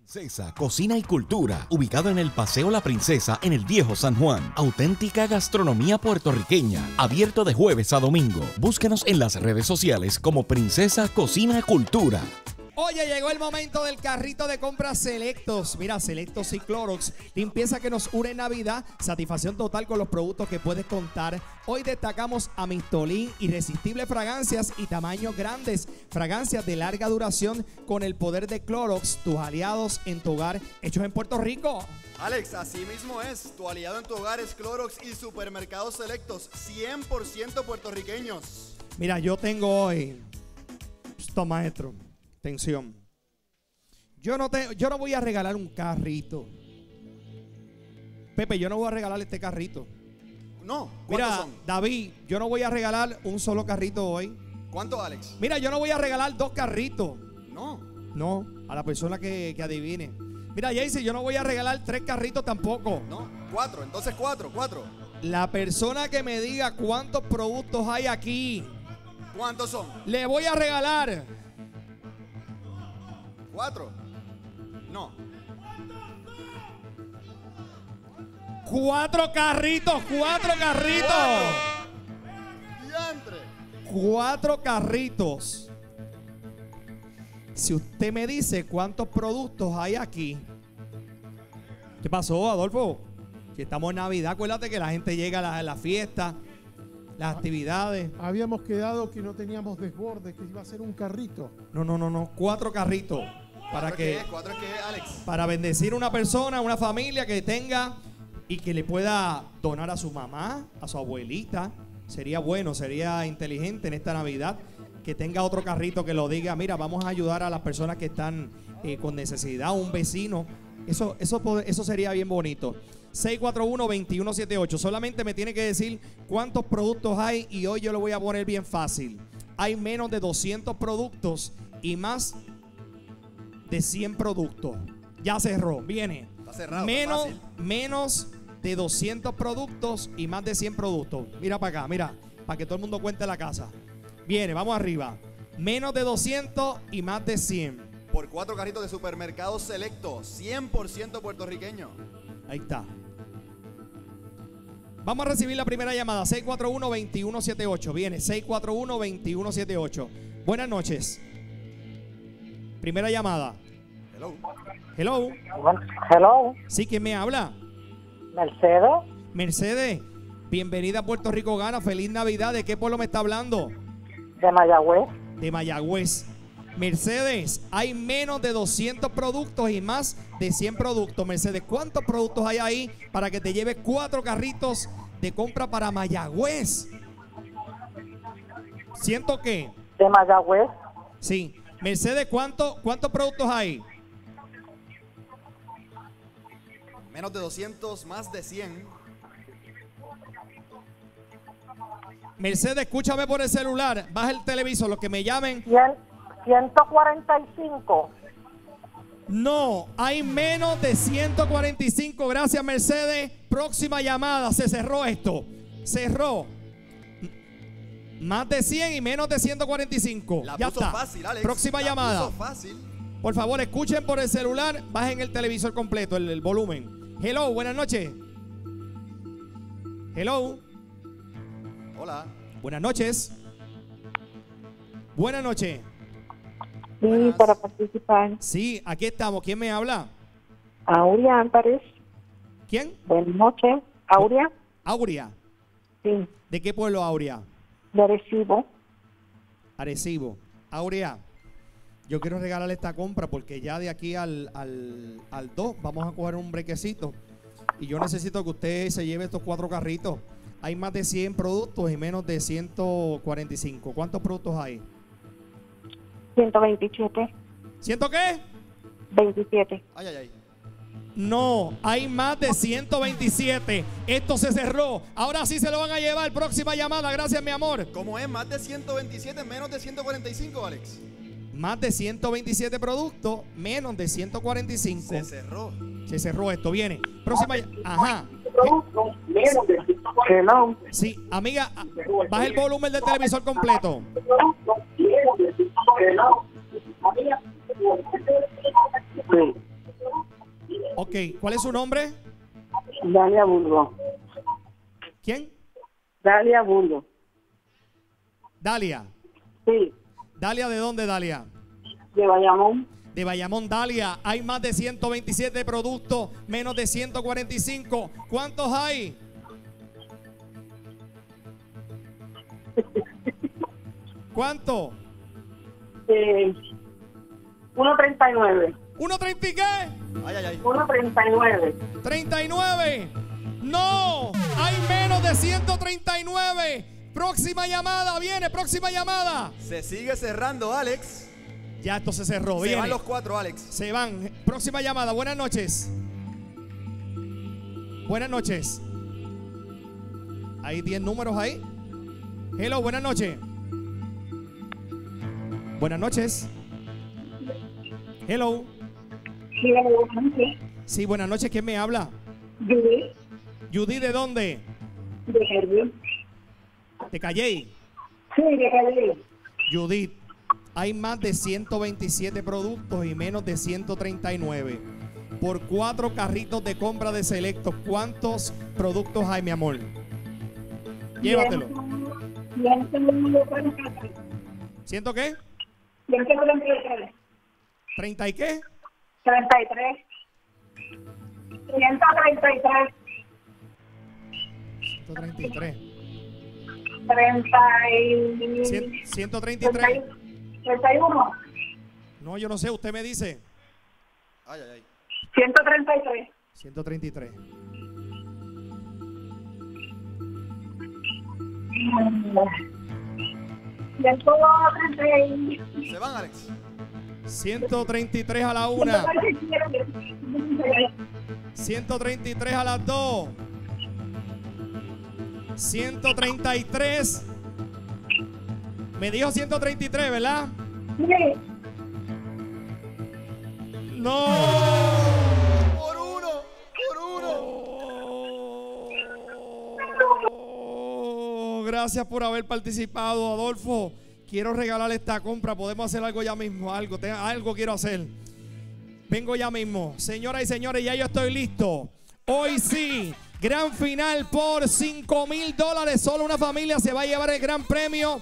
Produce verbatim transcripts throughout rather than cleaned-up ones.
Princesa Cocina y Cultura, ubicado en el Paseo La Princesa en el Viejo San Juan. Auténtica gastronomía puertorriqueña, abierto de jueves a domingo. Búsquenos en las redes sociales como Princesa Cocina y Cultura. Oye, llegó el momento del carrito de compras Selectos. Mira, Selectos y Clorox, limpieza que nos une en Navidad, satisfacción total con los productos que puedes contar. Hoy destacamos Amistolín, irresistibles fragancias y tamaños grandes, fragancias de larga duración con el poder de Clorox, tus aliados en tu hogar, hechos en Puerto Rico. Alex, así mismo es. Tu aliado en tu hogar es Clorox y Supermercados Selectos, cien por ciento puertorriqueños. Mira, yo tengo hoy, esto maestro, atención. Yo no, te, yo no voy a regalar un carrito. Pepe, yo no voy a regalar este carrito. No, ¿cuántos Mira, son? David, yo no voy a regalar un solo carrito hoy. ¿Cuánto, Alex? Mira, yo no voy a regalar dos carritos. No. No, a la persona que, que adivine. Mira, Jaycee, yo no voy a regalar tres carritos tampoco. No, cuatro, entonces cuatro, cuatro. La persona que me diga cuántos productos hay aquí, ¿Cuántos son? le voy a regalar. ¿Cuatro? No. Cuatro carritos, cuatro carritos. ¡Diantre! Cuatro carritos. Si usted me dice cuántos productos hay aquí. ¿Qué pasó, Adolfo? Si estamos en Navidad, acuérdate que la gente llega a la, a la fiesta, las actividades. Habíamos quedado que no teníamos desborde, que iba a ser un carrito. No, no, no, no. Cuatro carritos. Para ¿Cuatro que, qué es? ¿Cuatro qué es, Alex? para bendecir a una persona, una familia que tenga y que le pueda donar a su mamá, a su abuelita. Sería bueno, sería inteligente en esta Navidad que tenga otro carrito que lo diga, mira, vamos a ayudar a las personas que están eh, con necesidad, un vecino. Eso, eso, eso sería bien bonito. seis cuatro uno, dos uno siete ocho. Solamente me tiene que decir cuántos productos hay y hoy yo lo voy a poner bien fácil. Hay menos de doscientos productos y más de cien productos. Ya cerró, viene. Está cerrado, Menos, está fácil. menos de doscientos productos y más de cien productos. Mira para acá, mira, para que todo el mundo cuente la casa. Viene, vamos arriba. Menos de doscientos y más de cien. Por cuatro carritos de Supermercados Selectos, cien por ciento puertorriqueño. Ahí está. Vamos a recibir la primera llamada. seis cuatro uno, dos uno siete ocho. Viene, seis cuatro uno, dos uno siete ocho. Buenas noches. Primera llamada. Hello. Hello. Hello, Sí, ¿quién me habla? Mercedes, Mercedes. Bienvenida a Puerto Rico Gana. Feliz Navidad. ¿De qué pueblo me está hablando? de Mayagüez. De Mayagüez. Mercedes, hay menos de doscientos productos y más de cien productos. Mercedes, ¿cuántos productos hay ahí para que te lleves cuatro carritos de compra para Mayagüez? ¿Siento que? De Mayagüez, Sí. Mercedes, ¿cuánto, ¿cuántos productos hay? Menos de doscientos, más de cien. Mercedes, escúchame por el celular. Baja el televisor, los que me llamen. cien, ciento cuarenta y cinco. No, hay menos de ciento cuarenta y cinco. Gracias, Mercedes. Próxima llamada. Se cerró esto. Cerró. Más de cien y menos de ciento cuarenta y cinco. La Ya puso está. fácil, Alex. Próxima La llamada. puso fácil. Por favor, escuchen por el celular. Bajen el televisor completo, el, el volumen. Hello, buenas noches. Hello. Hola. Buenas noches. Buenas noches. Sí, Buenas. para participar. Sí, aquí estamos. ¿Quién me habla? Aurea Álvarez. ¿Quién? Buenas noches. Aurea. Aurea. Sí, ¿De qué pueblo, Aurea? de Arecibo. Arecibo. Aurea, yo quiero regalarle esta compra porque ya de aquí al, al, al dos vamos a coger un brequecito. Y yo necesito que usted se lleve estos cuatro carritos. Hay más de cien productos y menos de ciento cuarenta y cinco. ¿Cuántos productos hay? ciento veintisiete. ¿Ciento qué? veintisiete. Ay, ay, ay. No, hay más de ciento veintisiete. Esto se cerró. Ahora sí se lo van a llevar. Próxima llamada. Gracias, mi amor. ¿Cómo es? Más de ciento veintisiete, menos de ciento cuarenta y cinco, Alex. Más de ciento veintisiete productos, menos de ciento cuarenta y cinco. Se cerró. Se cerró esto. Viene. Próxima. Ajá. Hello. Sí, amiga, a- baja el volumen del televisor completo. Sí. Ok, ¿cuál es su nombre? Dalia Burgo. ¿Quién? Dalia Burgo. Dalia. Sí, ¿Dalia de dónde, Dalia? de Bayamón. De Bayamón, Dalia. Hay más de ciento veintisiete productos, menos de ciento cuarenta y cinco. ¿Cuántos hay? ¿Cuánto? Eh, uno treinta y nueve. ¿uno treinta y qué? Ay, ay, ay. uno treinta y nueve. ¿treinta y nueve? No, hay menos de ciento treinta y nueve. Próxima llamada, viene, próxima llamada. Se sigue cerrando, Alex. Ya esto se cerró, Se viene. van los cuatro, Alex. Se van. Próxima llamada. Buenas noches. Buenas noches. Hay diez números ahí. Hello, buenas noches. Buenas noches. Hello. Sí, de Bayamón, sí. Sí, buenas noches. ¿Quién me habla? Judy, Judy, ¿de dónde? de Jardín. ¿De Calley? Sí, de Jardín. Judith, hay más de ciento veintisiete productos y menos de ciento treinta y nueve. Por cuatro carritos de compra de Selectos, ¿cuántos productos hay, mi amor? Llévatelo. ciento treinta y tres. ¿Ciento qué? ciento treinta y tres. ¿treinta y qué? treinta y tres. ciento treinta y tres. ciento treinta y tres. treinta y... Cien- ciento treinta y tres. treinta y uno. No, yo no sé, usted me dice. Ay, ay, ay. ciento treinta y tres. ciento treinta y tres. ciento treinta y... Se van, Alex. ciento treinta y tres a la una. ciento treinta y tres a las dos. ciento treinta y tres. Me dijo ciento treinta y tres, ¿verdad? Sí. No. Por uno, por uno. Oh, gracias por haber participado, Adolfo. Quiero regalarle esta compra. Podemos hacer algo ya mismo. Algo, te- algo quiero hacer. Vengo ya mismo. Señoras y señores, ya yo estoy listo. Hoy sí, gran final por cinco mil dólares. Solo una familia se va a llevar el gran premio.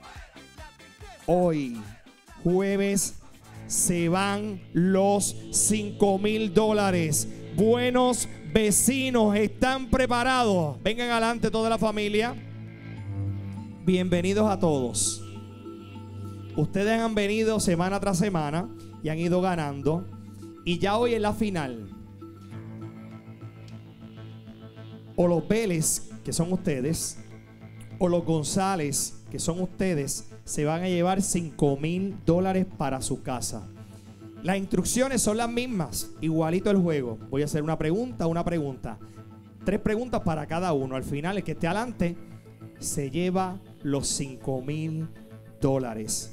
Hoy, jueves, se van los cinco mil dólares. Buenos vecinos, ¿están preparados? Vengan adelante toda la familia. Bienvenidos a todos. Ustedes han venido semana tras semana y han ido ganando. Y ya hoy en la final, o los Vélez, que son ustedes, o los González, que son ustedes, se van a llevar cinco mil dólares para su casa. Las instrucciones son las mismas, igualito el juego. Voy a hacer una pregunta, una pregunta. Tres preguntas para cada uno. Al final, el que esté adelante se lleva los cinco mil dólares.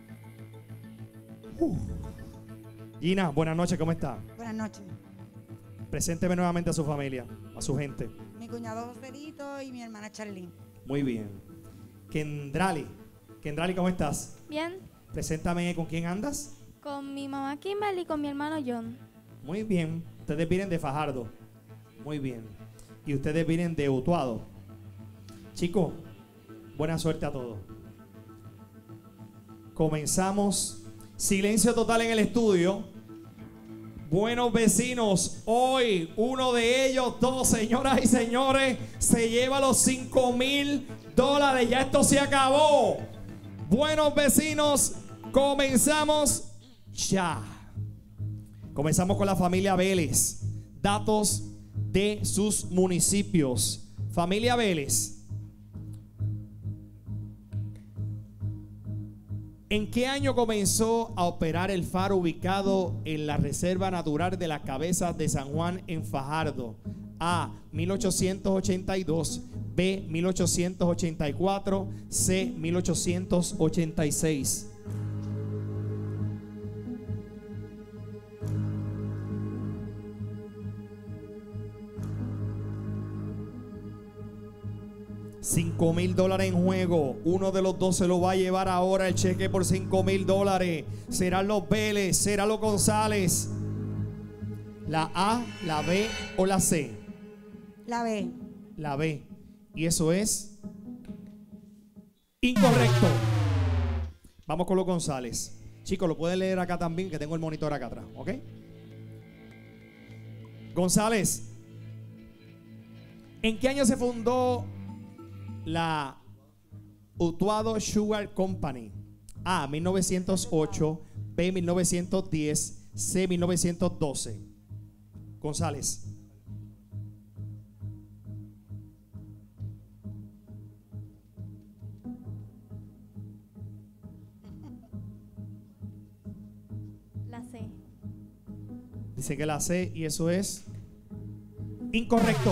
Uh. Gina, buenas noches, ¿cómo está? Buenas noches. Presénteme nuevamente a su familia, a su gente. Mi cuñado Joselito y mi hermana Charlene. Muy bien. Kendrali, Kendrali, ¿cómo estás? Bien, Preséntame con quién andas. con mi mamá Kimberly y con mi hermano John. Muy bien. Ustedes vienen de Fajardo. Muy bien. Y ustedes vienen de Utuado. Chicos, buena suerte a todos. Comenzamos. Silencio total en el estudio. Buenos vecinos, hoy uno de ellos dos, señoras y señores, se lleva los cinco mil dólares. Ya esto se acabó. Buenos vecinos, comenzamos ya. Comenzamos con la familia Vélez. Datos de sus municipios. Familia Vélez. ¿En qué año comenzó a operar el faro ubicado en la Reserva Natural de las Cabezas de San Juan en Fajardo? A, mil ochocientos ochenta y dos, B, mil ochocientos ochenta y cuatro, C, mil ochocientos ochenta y seis. cinco mil dólares en juego. Uno de los dos se lo va a llevar ahora el cheque por cinco mil dólares. Serán los Vélez, serán los González. ¿La A, la B o la C? La B. La B. Y eso es incorrecto. Vamos con los González. Chicos, lo pueden leer acá también, que tengo el monitor acá atrás, ¿ok? González, ¿en qué año se fundó la Utuado Sugar Company? A, mil novecientos ocho, B, mil novecientos diez, C, mil novecientos doce. González. La C. Dice que la C y eso es incorrecto.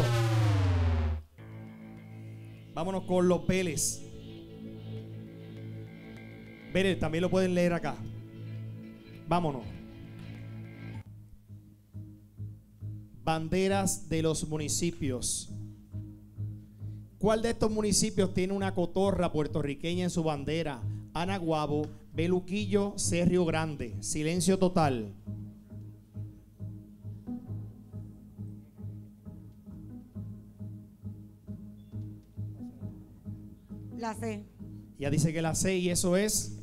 Vámonos con los Vélez. Vélez, también lo pueden leer acá. Vámonos. Banderas de los municipios. ¿Cuál de estos municipios tiene una cotorra puertorriqueña en su bandera? A, Naguabo, B, Luquillo, C, Río Grande. Silencio total. La C. Ya dice que la C y eso es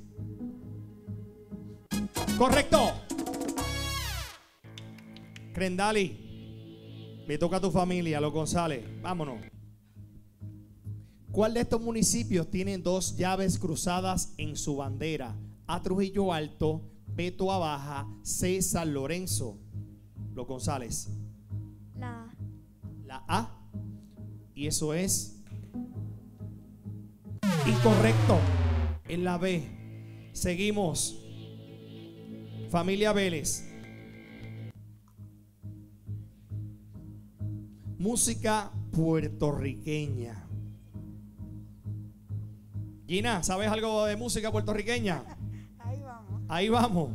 correcto. Crendali, me toca a tu familia, los González. Vámonos. ¿Cuál de estos municipios tienen dos llaves cruzadas en su bandera? A, Trujillo Alto, B, Toa Baja, C, San Lorenzo. Los González. La A. La A. Y eso es incorrecto. En la B. Seguimos. Familia Vélez. Música puertorriqueña. Gina, ¿sabes algo de música puertorriqueña? Ahí vamos. Ahí vamos.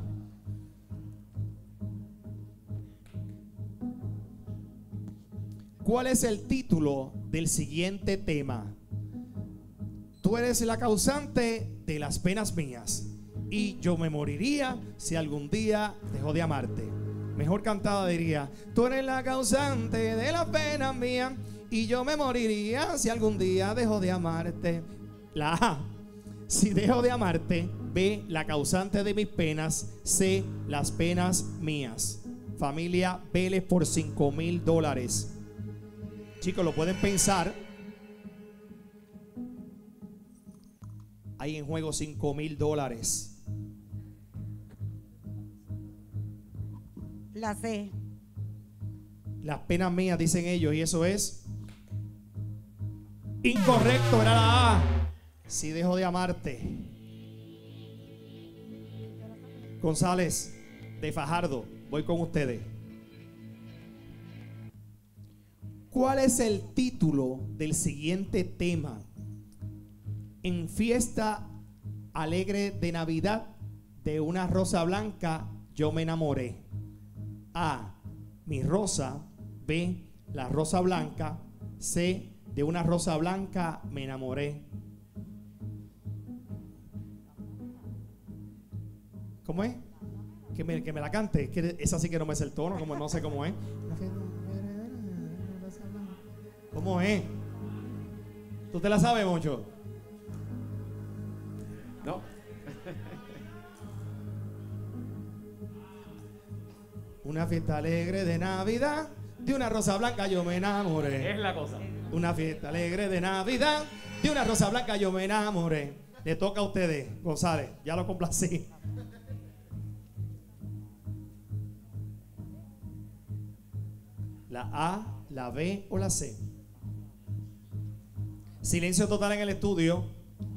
¿Cuál es el título del siguiente tema? Tú eres la causante de las penas mías y yo me moriría si algún día dejo de amarte. Mejor cantada diría: tú eres la causante de las penas mías y yo me moriría si algún día dejo de amarte. La A, si dejo de amarte. B, la causante de mis penas. C, las penas mías. Familia Vélez por cinco mil dólares. Chicos, lo pueden pensar. Hay en juego cinco mil dólares. La C. Las penas mías, dicen ellos, y eso es incorrecto. Era la A. Si dejo de amarte. González de Fajardo, voy con ustedes. ¿Cuál es el título del siguiente tema? En fiesta alegre de Navidad, de una rosa blanca yo me enamoré. A, mi rosa. B, la rosa blanca. C, de una rosa blanca me enamoré. ¿Cómo es? Que me, que me la cante. Que esa sí que no me es el tono, como no sé cómo es. ¿Cómo es? ¿Tú te la sabes, Moncho? No. Una fiesta alegre de Navidad, de una rosa blanca yo me enamoré. Es la cosa. Una fiesta alegre de Navidad, de una rosa blanca yo me enamoré. Le toca a ustedes, González, ya lo complací. La A, la B o la C. Silencio total en el estudio.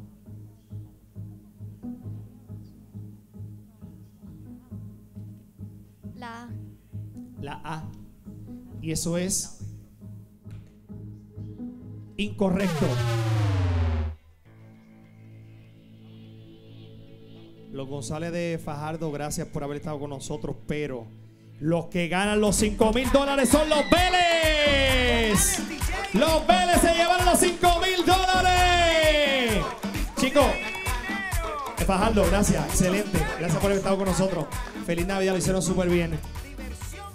La A. La A. Y eso es incorrecto. Los González de Fajardo, gracias por haber estado con nosotros, pero los que ganan los cinco mil dólares son los Vélez. Los Vélez se llevan los cinco mil dólares. Chicos, Fajardo, gracias, excelente. Gracias por haber estado con nosotros. Feliz Navidad, lo hicieron súper bien.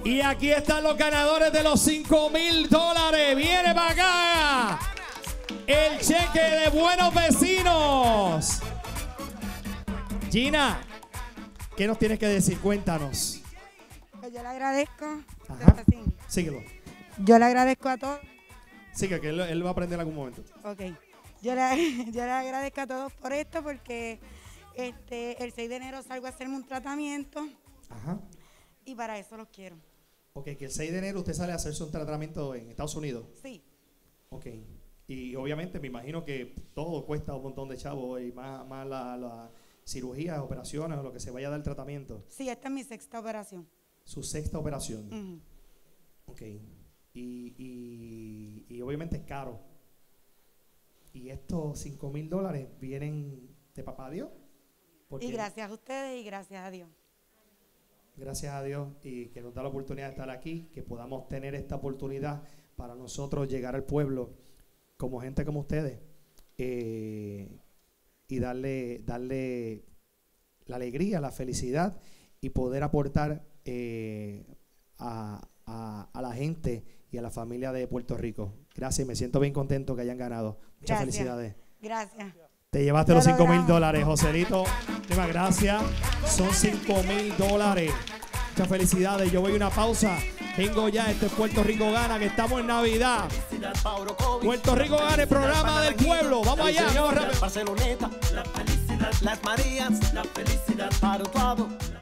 Y aquí están los ganadores de los cinco mil dólares. Viene para acá el cheque de Buenos Vecinos. Gina, ¿qué nos tienes que decir? Cuéntanos. Pues yo le agradezco. Ajá. Así. Síguelo. Yo le agradezco a todos. Sigue, que él, él va a aprender en algún momento. Ok. Yo le, yo le agradezco a todos por esto porque este, el seis de enero salgo a hacerme un tratamiento. Ajá. Y para eso los quiero. Ok, que el seis de enero usted sale a hacerse un tratamiento en Estados Unidos. Sí. Ok. Y obviamente me imagino que todo cuesta un montón de chavos y más, más la, la cirugías, operaciones o lo que se vaya a dar el tratamiento. Sí, esta es mi sexta operación. Su sexta operación. Uh-huh. Ok. Y, y, y obviamente es caro. Y estos cinco mil dólares vienen de papá Dios. Y gracias a ustedes y gracias a Dios. Gracias a Dios y que nos da la oportunidad de estar aquí, que podamos tener esta oportunidad para nosotros llegar al pueblo como gente como ustedes eh, y darle, darle la alegría, la felicidad y poder aportar eh, a, a, a la gente y a la familia de Puerto Rico. Gracias, me siento bien contento que hayan ganado. Muchas Gracias. felicidades. Gracias. Te llevaste Lo los cinco mil logramos. dólares, Joselito. Muchas gracias. Son cinco mil dólares. Muchas felicidades. Yo voy a una pausa. Vengo ya. Esto es Puerto Rico Gana, que estamos en Navidad. Puerto Rico Gana, el programa del pueblo. Vamos allá. Vamos rápido. Barceloneta, la felicidad, las Marías, la felicidad para todo.